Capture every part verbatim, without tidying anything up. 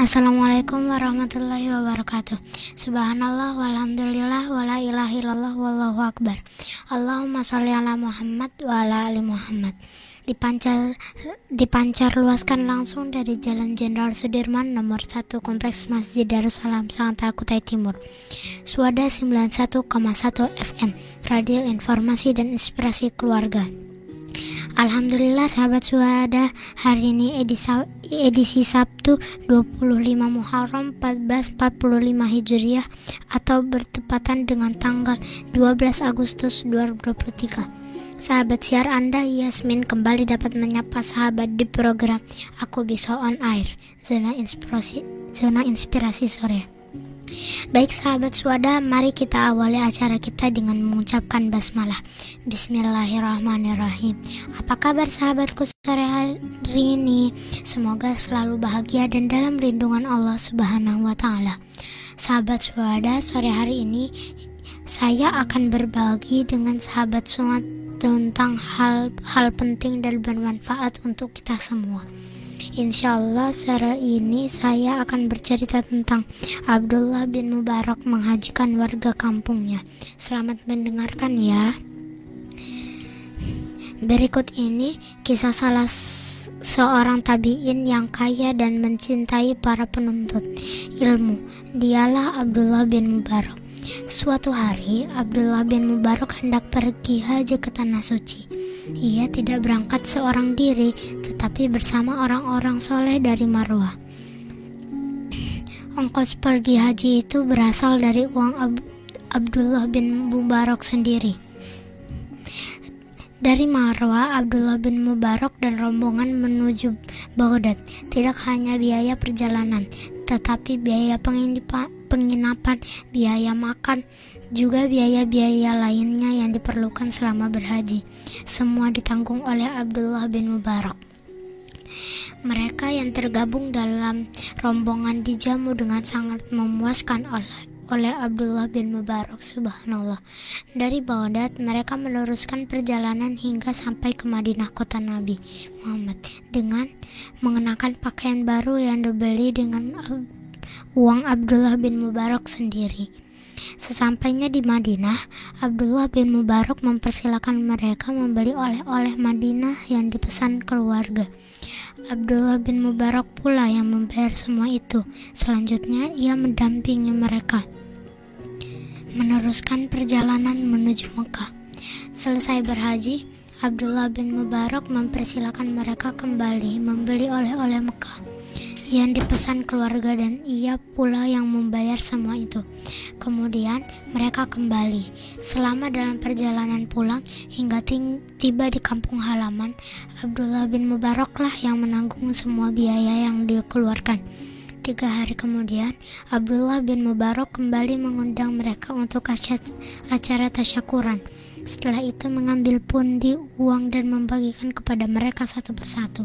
Assalamualaikum warahmatullahi wabarakatuh. Subhanallah walhamdulillah wala ilaha illallah wallahu akbar. Allahumma sholli ala Muhammad wa ala ali Muhammad. Dipancar dipancar luaskan langsung dari Jalan Jenderal Sudirman nomor satu Kompleks Masjid Darussalam Sangatta Kutai Timur. Suada sembilan puluh satu koma satu F M, Radio Informasi dan Inspirasi Keluarga. Alhamdulillah sahabat Suada, hari ini edisi, edisi Sabtu dua puluh lima Muharram seribu empat ratus empat puluh lima Hijriah atau bertepatan dengan tanggal dua belas Agustus dua ribu dua puluh tiga. Sahabat siar Anda, Yasmin, kembali dapat menyapa sahabat di program Aku Bisa On Air, Zona Inspirasi, Zona Inspirasi Sore. Baik sahabat Suada, mari kita awali acara kita dengan mengucapkan basmalah. Bismillahirrahmanirrahim. Apa kabar sahabatku sore hari ini? Semoga selalu bahagia dan dalam lindungan Allah Subhanahu wa Ta'ala. Sahabat Suada, sore hari ini saya akan berbagi dengan sahabat Suada tentang hal-hal penting dan bermanfaat untuk kita semua. Insya Allah sore ini saya akan bercerita tentang Abdullah bin Mubarak menghajikan warga kampungnya. Selamat mendengarkan ya. Berikut ini kisah salah seorang tabi'in yang kaya dan mencintai para penuntut ilmu. Dialah Abdullah bin Mubarak. Suatu hari Abdullah bin Mubarak hendak pergi haji ke Tanah Suci. Ia tidak berangkat seorang diri, tetapi bersama orang-orang soleh dari Marwah. Ongkos pergi haji itu berasal dari uang Ab- Abdullah bin Mubarak sendiri. Dari Marwah, Abdullah bin Mubarak dan rombongan menuju Baghdad. Tidak hanya biaya perjalanan, tetapi biaya penginapan, biaya makan, juga biaya-biaya lainnya yang diperlukan selama berhaji. Semua ditanggung oleh Abdullah bin Mubarak. Mereka yang tergabung dalam rombongan dijamu dengan sangat memuaskan oleh oleh Abdullah bin Mubarak. Subhanallah. Dari Baghdad mereka meneruskan perjalanan hingga sampai ke Madinah, kota Nabi Muhammad, dengan mengenakan pakaian baru yang dibeli dengan uang Abdullah bin Mubarak sendiri. Sesampainya di Madinah, Abdullah bin Mubarak mempersilakan mereka membeli oleh-oleh Madinah yang dipesan keluarga. Abdullah bin Mubarak pula yang membayar semua itu. Selanjutnya ia mendampingi mereka meneruskan perjalanan menuju Mekah. Selesai berhaji, Abdullah bin Mubarak mempersilakan mereka kembali membeli oleh-oleh Mekah yang dipesan keluarga, dan ia pula yang membayar semua itu. Kemudian mereka kembali. Selama dalam perjalanan pulang hingga ting- tiba di kampung halaman, Abdullah bin Mubarak lah yang menanggung semua biaya yang dikeluarkan. Tiga hari kemudian, Abdullah bin Mubarak kembali mengundang mereka untuk acara tasyakuran. Setelah itu mengambil pundi uang dan membagikan kepada mereka satu persatu.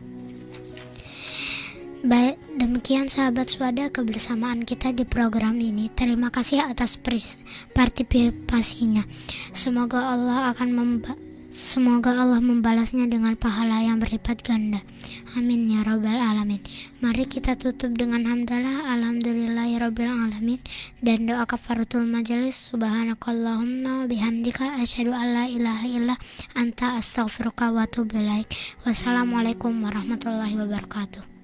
Baik, demikian sahabat Suada kebersamaan kita di program ini. Terima kasih atas partisipasinya. Semoga Allah akan memba- Semoga Allah membalasnya dengan pahala yang berlipat ganda. Amin ya rabbal alamin. Mari kita tutup dengan hamdalah alhamdulillahirabbil alamin dan doa kafaratul majelis. Subhanakallahumma bihamdika asyhadu an la ilaha illa anta astaghfiruka wa atubu ilaik. Wassalamualaikum warahmatullahi wabarakatuh.